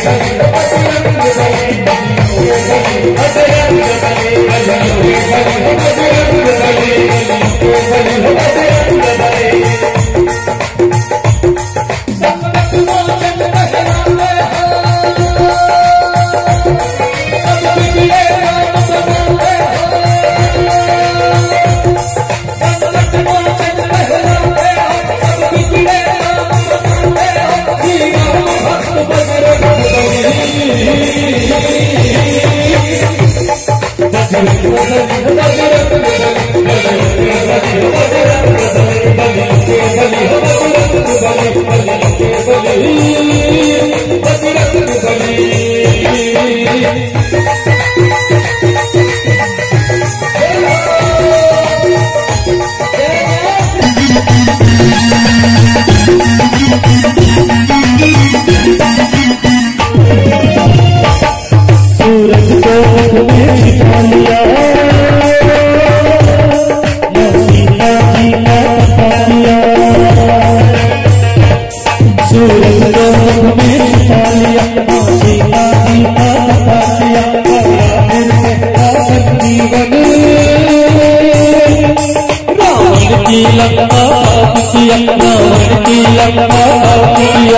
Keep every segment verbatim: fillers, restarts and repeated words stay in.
सूरज को में छिपा लिया सीता जी का बता दिया। सूरज को में छिपा लिया सीता जी का बता दिया। जीवन रावण की लंका किया रावण की लंका किया।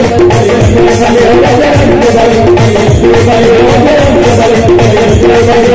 Bye.